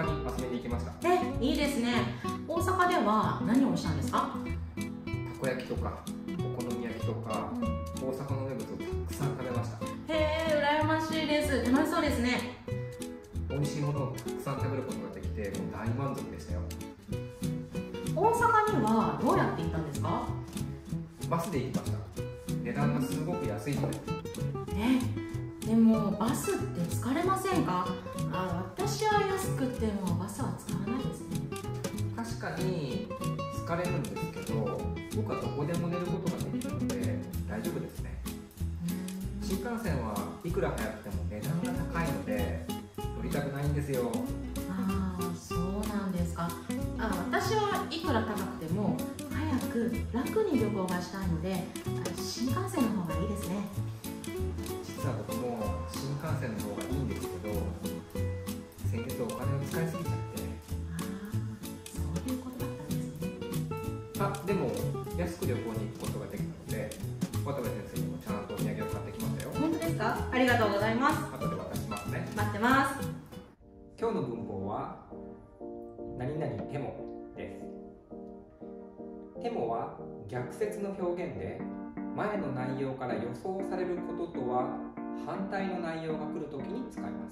に遊びに行きました。 いいですね。大阪では何をしたんですか？ たこ焼きとかお好み焼きとか、大阪の名物をたくさん食べました。 羨ましいです。楽しそうですね。 美味しいものをたくさん食べることができて、もう大満足でしたよ。 大阪にはどうやって行ったんですか？ バスで行きました。値段がすごく安いので。 でもバスって疲れませんか？私は安くてもバスは使わないですね。 確かに疲れるんですけど、僕はどこでも寝ることができるので大丈夫ですね。新幹線はいくら早くても値段が高いので乗りたくないんですよ。 そうなんですか。私はいくら高くても早く楽に旅行がしたいので、新幹線の方がいいですね。 実は僕も新幹線の方がいいんですけど、先日お金を使いすぎちゃって。 そういうことだったんですね。 でも安く旅行に行くことができたので、渡部先生にもちゃんとお土産を買ってきましたよ。 本当ですか？ありがとうございます。 後で渡しますね。 待ってます。 今日の文法は何々テモです。テモは逆説の表現で、前の内容から予想されることとは反対の内容が来るときに使います。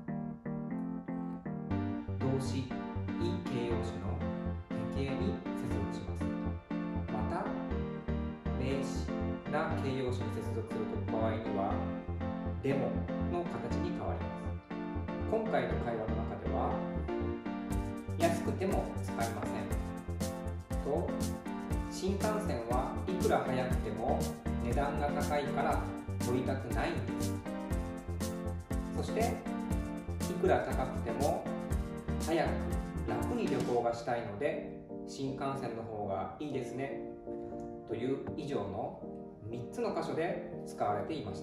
動詞、い形容詞の定型に接続します。また、名詞、な形容詞に接続する場合には、でもの形に変わります。今回の会話の中では、安くても使いませんと、新幹線はいくら早くても値段が高いから乗りたくないんです。そして、いくら高くても早く楽に旅行がしたいので新幹線の方がいいですねという以上の3つの箇所で使われていました。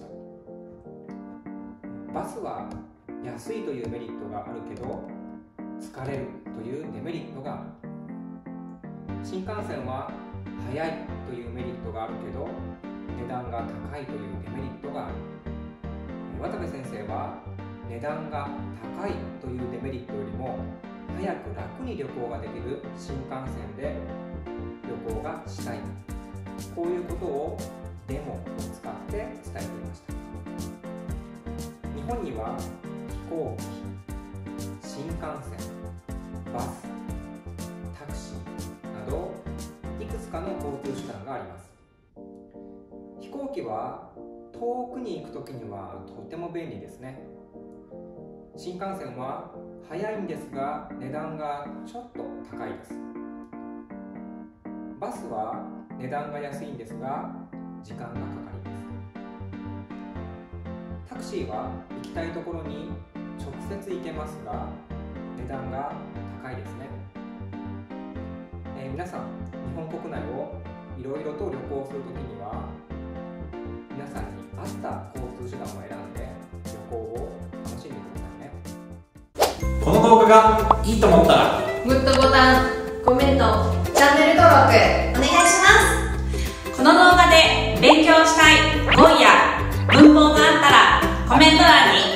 バスは安いというメリットがあるけど疲れるというデメリットがある。新幹線は速いというメリットがあるけど値段が高いというデメリットがある。渡部先生は値段が高いというデメリットよりも早く楽に旅行ができる新幹線で旅行がしたい、こういうことをでもを使って伝えていました。日本には飛行機、新幹線、バス、タクシーなどいくつかの交通手段があります。飛行機は遠くに行くときにはとても便利ですね。新幹線は早いんですが値段がちょっと高いです。バスは値段が安いんですが時間がかかります。タクシーは行きたいところに直接行けますが値段が高いですね。皆さん、日本国内をいろいろと旅行するときには皆さんに合った交通手段を選んで旅行を楽しんでくださいね。この動画がいいと思ったらグッドボタン、コメント、 チャンネル登録お願いします。 この動画で勉強したい語彙や文法があったらコメント欄に